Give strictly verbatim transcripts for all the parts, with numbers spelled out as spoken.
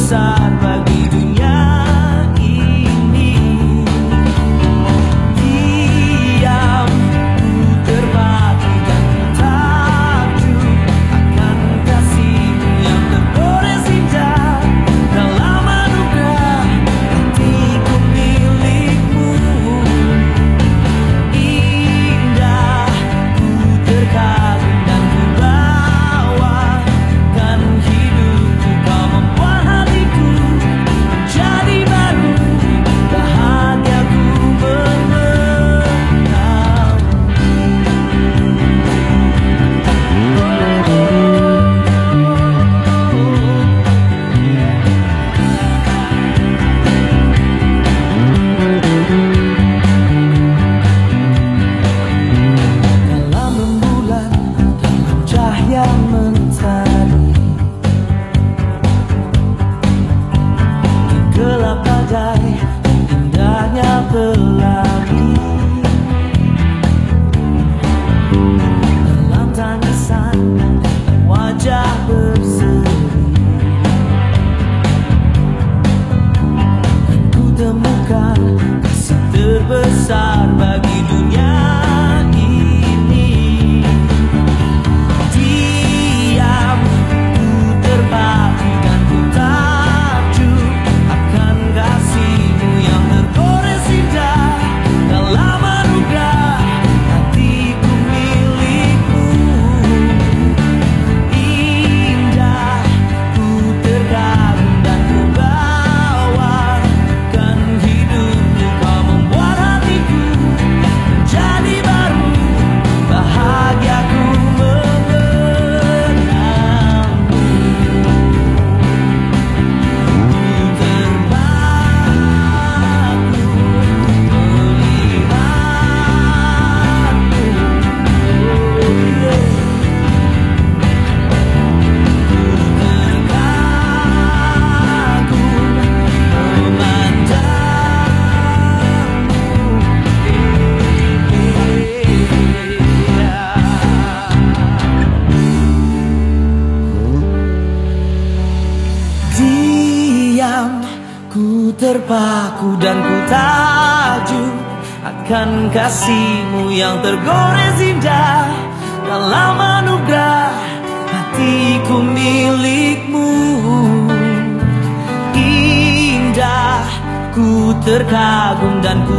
terbesar bagi dunia ini. Diam, ku terpaku dan ku takjub akan kasihmu yang tergores indah. Dalam anugerah hatiku milikmu. Indah, ku terkagum dan ku bawakan hidupku. Kau membuat hatiku menjadi baru, bahagiaku dalam rembulan, dalam cahaya mentari, di gelap badai, indahnya berlari. Dalam tangisan, dalam wajah berseri, dan ku temukan kasih terbesar bagi dunia ini. Diam, ku terpaku dan ku takjub akan kasihmu yang tergores indah. Dalam anugerah hatiku milikmu. Indah, ku terkagum dan ku bawakan hidupku. Kau membuat hatiku menjadi baru, bahagiaku mengenangmu. Ku terpaku melihatmu. Oh, yeah. Ku terkagum memandangmu. Diam, ku terpaku dan ku takjub akan kasihmu yang tergores indah. Dalam anugerah hatiku milikmu. Indah, ku terkagum dan ku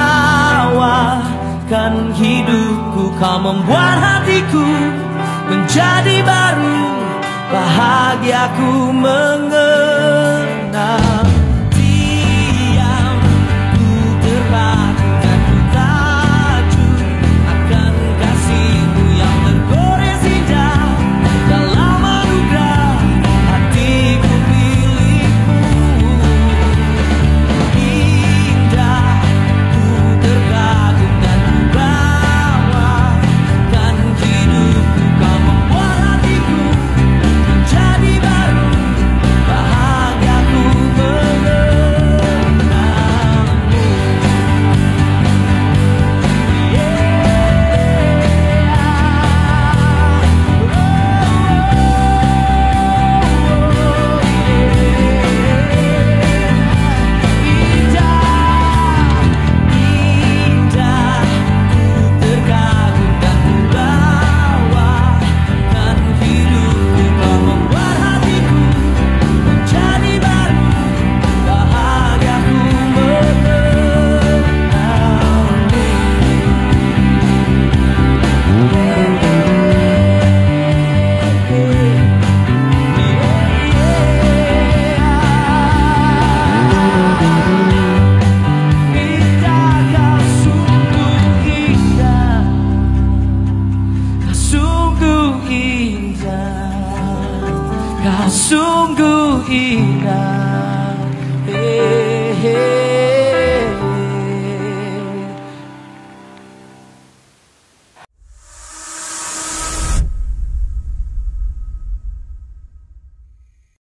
bawakan hidupku. Kau membuat hatiku menjadi baru, bahagiaku mengenang. Diam, ku terpaku dan ku takjub akan kasihmu yang tergores indah. Dalam anugerah hatiku milikmu. Indah, ku terkagum dan ku bawakan hidupku. Kau membuat hatiku menjadi baru, bahagiaku mengenangmu. Indah, ku terkagum dan ku bawakan hidupku. Kau membuat hatiku menjadi baru, bahagiaku Indah, kau sungguh indah, kau sungguh indah, kau sungguh indah. Hey, hey.